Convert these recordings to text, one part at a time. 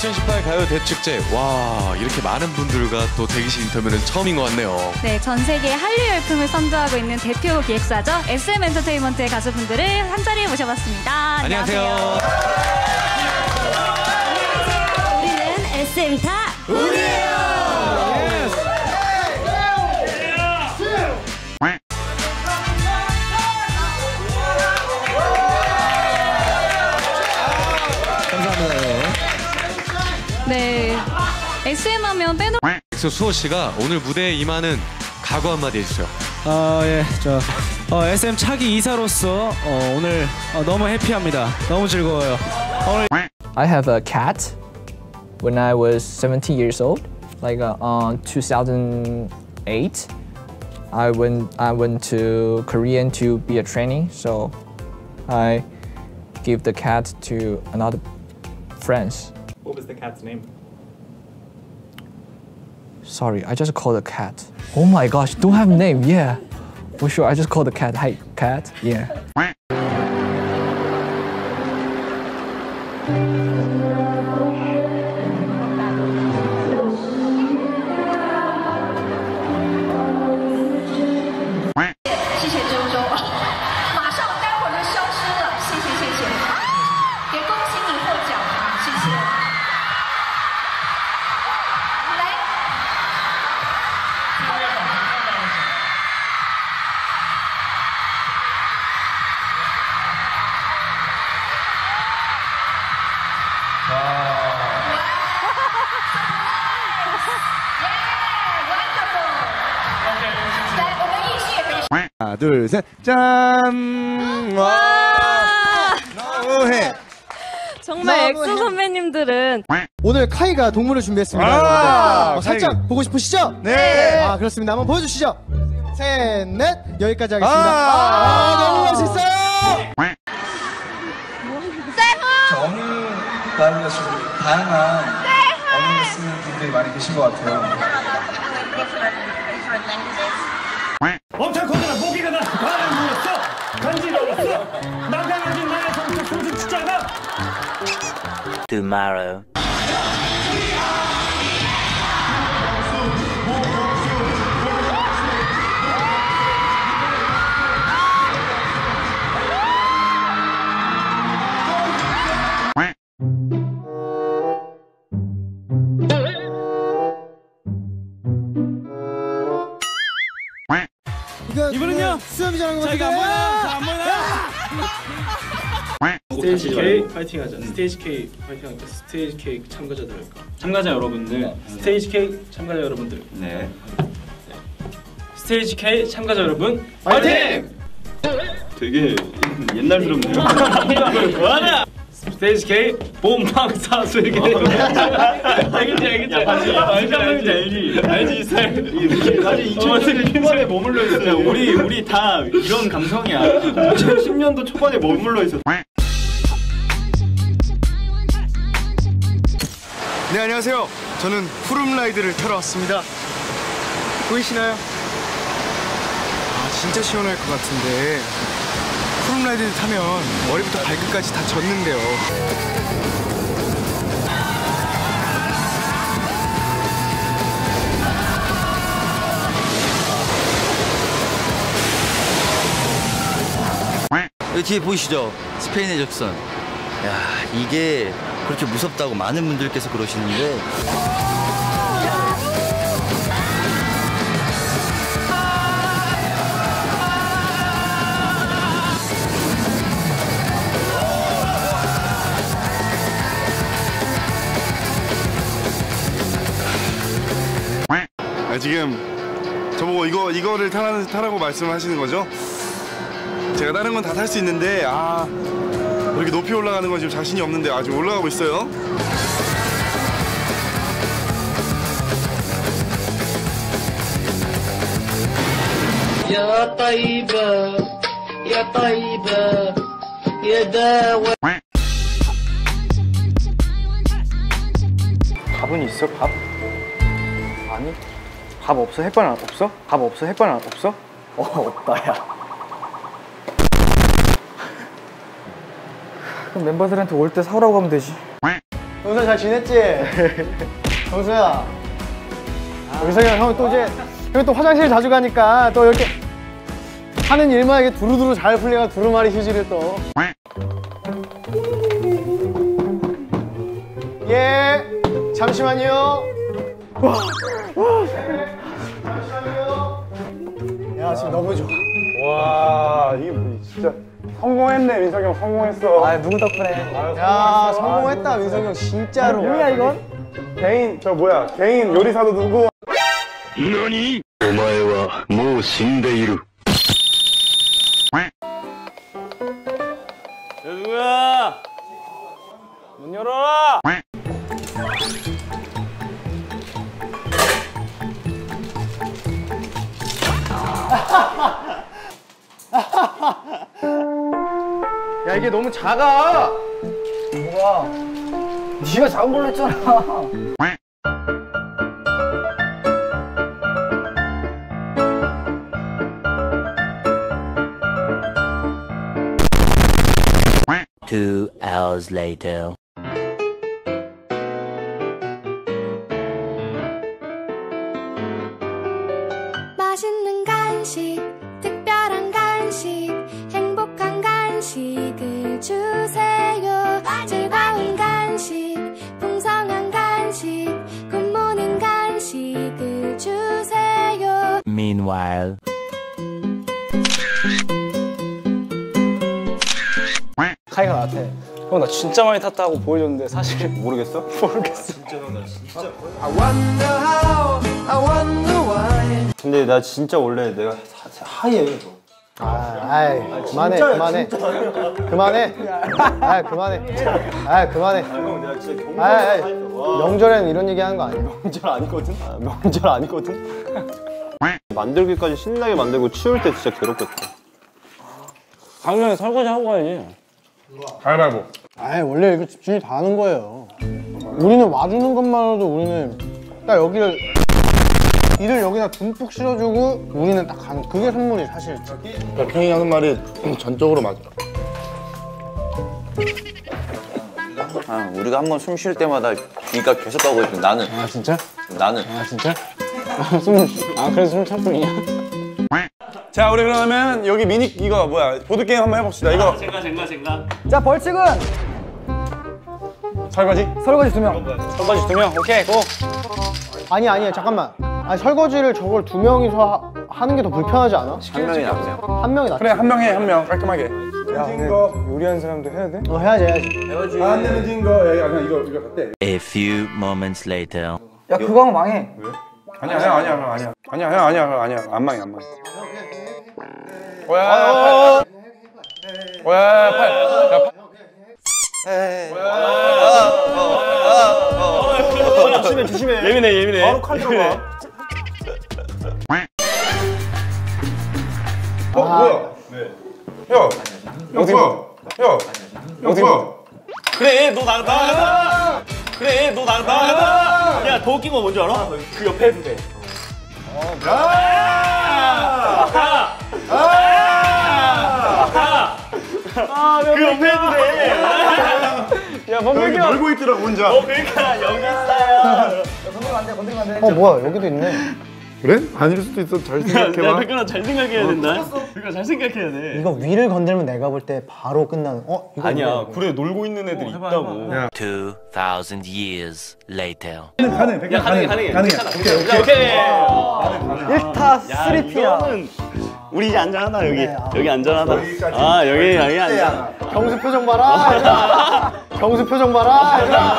2018 가요 대축제. 와, 이렇게 많은 분들과 또 대기실 인터뷰는 처음인 것 같네요. 네, 전 세계 한류 열풍을 선도하고 있는 대표 기획사죠. SM 엔터테인먼트의 가수분들을 한 자리에 모셔봤습니다. 안녕하세요. 우리는 SM 다 우리예요. 네, SM 하면 빼놓을 엑소 수호 씨가 오늘 무대에 임하는 각오 한마디 해주세요. 예, SM 차기 이사로서 오늘 너무 해피합니다. 너무 즐거워요. 오늘 I have a cat when I was 17 years old. Like 2008, I went to Korea to be a trainee. So I give the cat to another friends. What was the cat's name? Sorry, I just called the cat. Oh my gosh, don't have a name. Yeah, for sure. I just called the cat. Hi, cat. Yeah. 하나, 둘, 셋, 짠! 와! 너무해. 정말 엑소 선배님들은 오늘 카이가 동물을 준비했습니다. 살짝 카이가. 보고 싶으시죠? 네. 그렇습니다. 한번 보여주시죠. 셋, 넷. 여기까지 하겠습니다. 너무 멋있어요. 어느 나이가 좀 다양한 언어를 쓰는 분들이 많이 계신 것 같아요. 엄청 커다란 모기가 나 발을 물었어. 간지러웠어. 나가야지 나의 성격 소중 치잖아. Tomorrow. 이분은요 수염이라는 거 저희가 안 보여요. 스테이지 K 파이팅하자. 스테이지 K 파이팅하자. 스테이지 K 참가자 여러분들. 스테이지 K 참가자 여러분들. 네. 스테이지 K 참가자 여러분 파이팅! 되게 옛날스럽네요. 뭐하냐? 스테이지 K 본방사수에게 알겠지? 알지 이 스타일. 아직 2000년 초반에 머물러 있어요. 우리 다 이런 감성이야. 2010년도 초반에 머물러 있었어. 네, 안녕하세요. 저는 푸름라이드를 타러 왔습니다. 보이시나요? 진짜 시원할 것 같은데 푸름라이드를 타면 머리부터 발끝까지 다 젖는데요. 여기 뒤에 보이시죠? 스페인의 적선. 야, 이게 그렇게 무섭다고 많은 분들께서 그러시는데 지금 저보고 이거를 타라고 말씀하시는 거죠? 제가 다른 건 다 탈 수 있는데 이렇게 높이 올라가는 건 지금 자신이 없는데 아직 올라가고 있어요. يا طيبة يا طيبة يا داوى. 밥은 있어? 밥? 아니 밥 없어? 햇반 없어? 밥 없어? 햇반 없어? 없다 야. 그럼 멤버들한테 올 때 사오라고 하면 되지. 정수야 잘 지냈지? 정수야. 의성이 형 또 이제 형이 또 화장실 자주 가니까 또 이렇게 하는 일만 이게 두루두루 잘 풀려가 두루마리 휴지를 또. 예. 잠시만요. 잠시만요. 야 지금 너무 좋아. 와 이게 진짜 성공했네. 민석이 형 성공했어. 아 누구 덕분에. 야 성공했다 민석이 형 진짜로. 뭐야 이건? 개인 저 뭐야 개인 요리사도 누구? 너니? お前はもう死んでいる. 누구야? 문 열어! 야 이게 너무 작아. 뭐가? 네가 작은 걸로 했잖아. Two hours later. 맛있는 간식, 특별한 간식, 행복한 간식을 주세요. 즐거운 간식, 풍성한 간식, 굿모닝 간식을 주세요. Meanwhile. 카이가 나한테 형 나 진짜 많이 탔다고 보여줬는데 사실 모르겠어? 모르겠어. 근데 나 진짜 원래 내가 하얘. 아이 그만해 그만해 그만해 아 그만해 아 그만해 아 명절에는 이런 얘기 하는 거 아니야. 명절 아니거든? 명절 아니거든? 만들기까지 신나게 만들고 치울 때 진짜 괴롭겠다. 당연히 설거지 하고 가야지. 가위바위보. 아 원래 이거 집주인이 다 하는 거예요. 우리는 와주는 것만으로도 우리는 딱 여기를 이를 여기다 듬뿍 실어주고 우리는 딱 가는 그게 선물이 사실. 팽이 하는 말이 전적으로 맞아. 아, 우리가 한 번 숨 쉴 때마다 귀가 계속 가고 있어. 나는. 아 진짜? 나는. 아 진짜? 그래서 숨 참뿐이야? 자 우리 그러면 여기 미니 이거 뭐야 보드 게임 한번 해봅시다. 이거 젠가. 자 벌칙은 설거지. 설거지 2명. 설거지 2명. 오케이, 고. 아니 잠깐만. 아니 설거지를 저걸 2명이서 하는 게 더 불편하지 않아? 한 명이 낫네. 한 명이 낫지. 그래 한 명 해 한 명 깔끔하게. 야 근데 요리하는 사람도 해야 돼? 해야지. 안 내면 진 거. 야 그냥 이거 어때? A few moments later. 야 그거 하면 망해. 왜? 아니야 안 망해. 오야 팔. 조심해. 예민해. 바로 칼 들어가. 뭐야? 네. 야, 뭐야? 그래, 너 나가. 그래, 너 나가. 야, 더 웃긴 거 뭔지 알아? 그 옆에 해도 돼. 그 옆에 해도 돼. 야, 여기 놀고 있더라고 혼자. 그러니까 여기 있어요. 건드리면 안 돼. 뭐야 여기도 있네. 그래? 아닐 수도 있어. 잘 생각해봐. 야, 백현아 잘 생각해야 된다. 그러니까 잘 생각해야 돼. 이거 위를 건들면 내가 볼 때 바로 끝나는. 이거 아니야. 그래 놀고 있는 애들이 있다고. 2,000 years later. 가능해. 오케이. 1타 3P야. 우리 이제 안전하다 여기. 여기 안전하다. 아 여기 안전. 경수 표정 봐라. 경수 표정 봐라.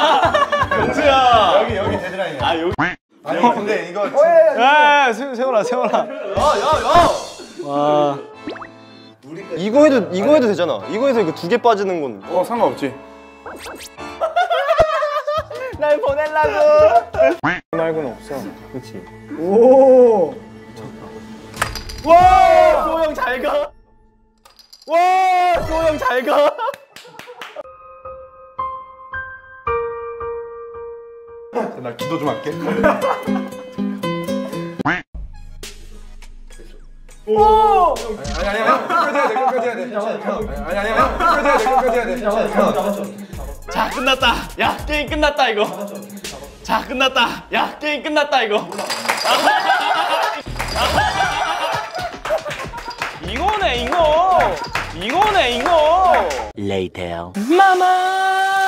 경수야. 여기 데드라인이야. 아 여기. 아니 근데 이거 야 세워라. 와. 이거 해도 되잖아. 이거 해서 이거 2개 빠지는 건. 상관없지. 날 보내려고. 말고는 없어. 그렇지. 오. 와, 소영 잘 가. 와, 소영 잘 가. 나 기도 좀 할게. 오. 아니 끝까지 해야 돼. 끝까지 해야 돼. 자, 끝났다. 야, 게임 끝났다, 이거. 자, 끝났다. 야, 게임 끝났다, 이거. 이거네, 이거. 이거네, 이거. Later. 마마!